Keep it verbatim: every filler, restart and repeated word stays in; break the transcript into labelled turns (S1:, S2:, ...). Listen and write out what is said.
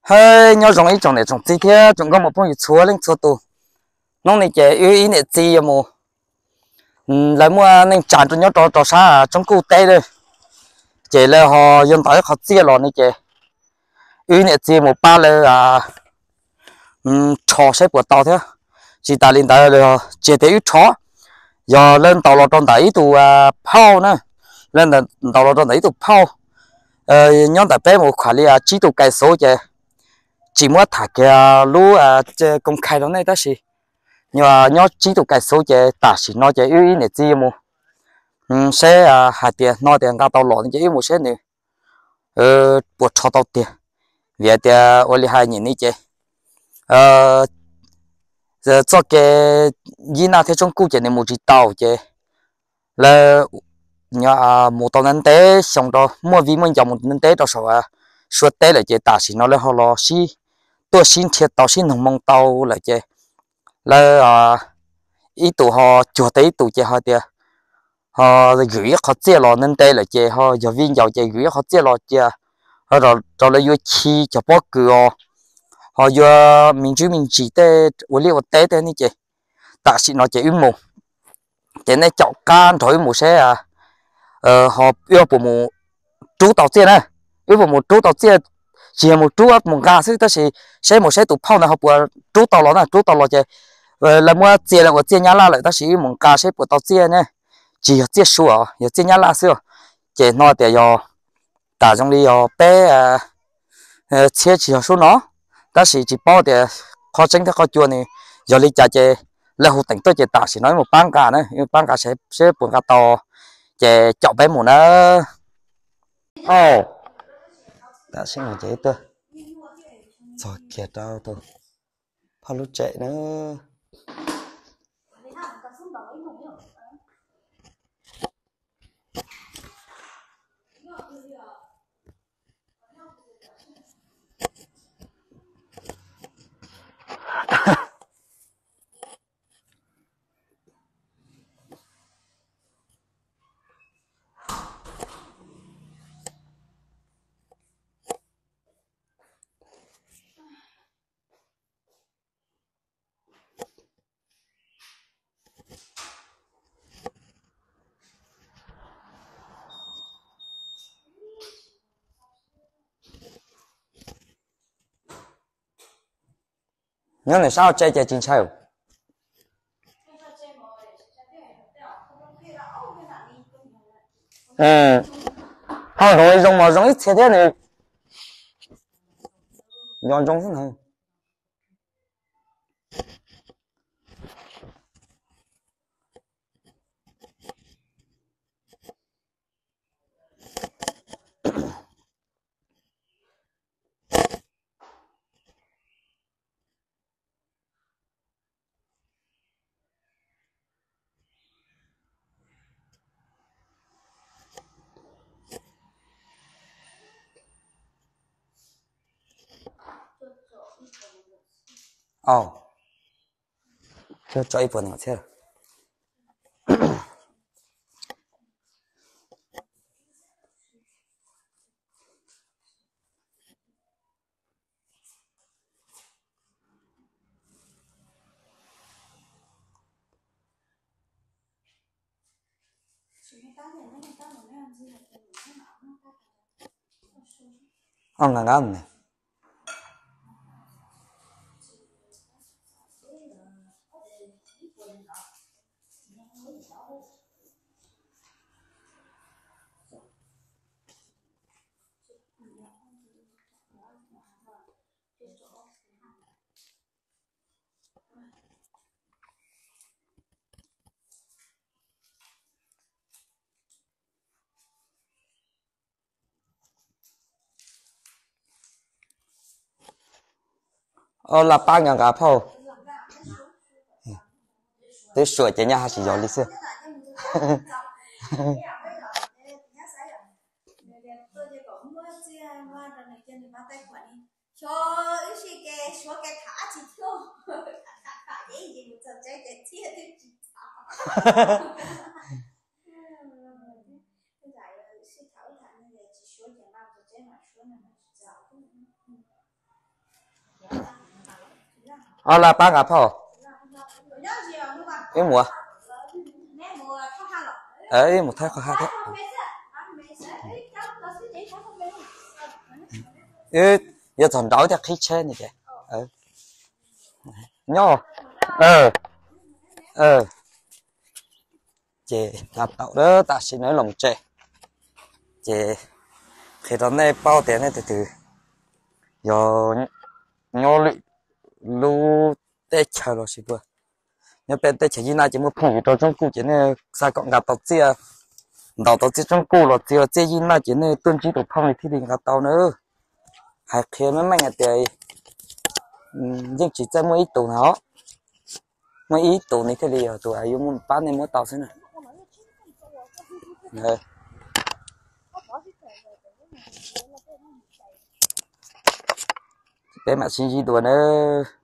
S1: hơi nhau giống ý trong này trong tí thế chúng có một phong chúa lên chúa tu nông này chế yêu ý này gì mà lại mua nên trả cho nhau trò trò xa trong khu tây đây chế là họ dân tới họ chia lò này chế yêu này gì một ba là à trò xếp của tàu thế chỉ ta lên tới là chế tế chó giờ lên tàu lò trong đấy tụ phao nữa lên là tàu lò trong đấy tụ phao ờ nhóm tại bé một khoản là chỉ tụ cái số chế chỉ muốn thả cái lú à công khai đó này đó gì nhưng mà nhớ chỉ tụ cái số chế ta chỉ nói chế yêu này gì mà um sẽ à hạt tiền nói tiền cao tàu lọ chế yêu một sẽ nữa ờ buộc cho tàu tiền vì tiền ở lại hai nghìn này chế ờ giờ cho cái gì nào theo trong cụ chế này một chỉ tàu chế là nhà một tàu nâng tế xong đó mua vì mình chọn một nâng tế đó sao à suốt tế là chế ta chỉ nói là họ lo xí tôi xin thiệt tàu xin hồng mong tàu là chế là à ý tụ họ chùa tế tụ chế họ tiền họ gửi họ chia lò nên đây là chế họ giáo viên giàu chế gửi họ chia lò chế họ rồi rồi là vô chi cho bó cửa họ vô mình chú mình chỉ tế ở liệu tế thế này chế ta xin nói chế im mù chế này chọn can thôi một xe à ờ họ yêu của một chú tàu tiền này yêu của một chú tàu tiền chỉ một chú một gà xí tới xí xe một xe tụ phao này họ vừa chú tàu lò này chú tàu lò chế là mua tiền là của tiền nhá la lại ta xí một gà xe của tàu tiền này chỉ có chia sủa, có chia nhá la xưa, chỉ nói để cho cả trong đi cho bé chia chỉ số nó, ta chỉ chỉ bao để khó tránh cái khó chua này, giờ đi trả chế là hồ tỉnh tôi chỉ tạo chỉ nói một bán cả nữa, bán cả sẽ sẽ buồn cả to, chỉ chọn bé một nó, oh, ta sẽ làm chế tôi, rồi kia đâu tôi, bao lúc chạy nữa. Nhớ này sao chơi chơi chính sao? Ừ, không rồi dùng mà dùng ít thế thế này, dùng dùng thế này. Oh, cho cho ít phần nữa thế. Ông ngang ngang này. Ờ là ba ngàn cả phô. Tôi sửa chế nhà chỉ giỏi lý xưa. à là ba gặp hả em mùa ấy một tháng có hai tháng ê giờ thằng đói thì khí chết này kìa ờ nhô ờ ờ chị làm tàu đó ta xin nói lòng trẻ chị khi đó này bao tiền này từ từ giờ nhô lụy lu tê chờ rồi xí vừa nhớ bên tê chỉ na chỉ một phong cho trong cụ chỉ này sai cộng gặp tàu chia tàu tàu chia trong cụ rồi chia chia gì na chỉ này tuân chỉ được phong thì thì gặp tàu nữa hai khi mấy mấy ngày thì nhưng chỉ cho mỗi ít tàu nó mỗi ít tàu này thì đi ở tàu ấy muốn bán này mỗi tàu thế này này bé mà xin gì đùa nữa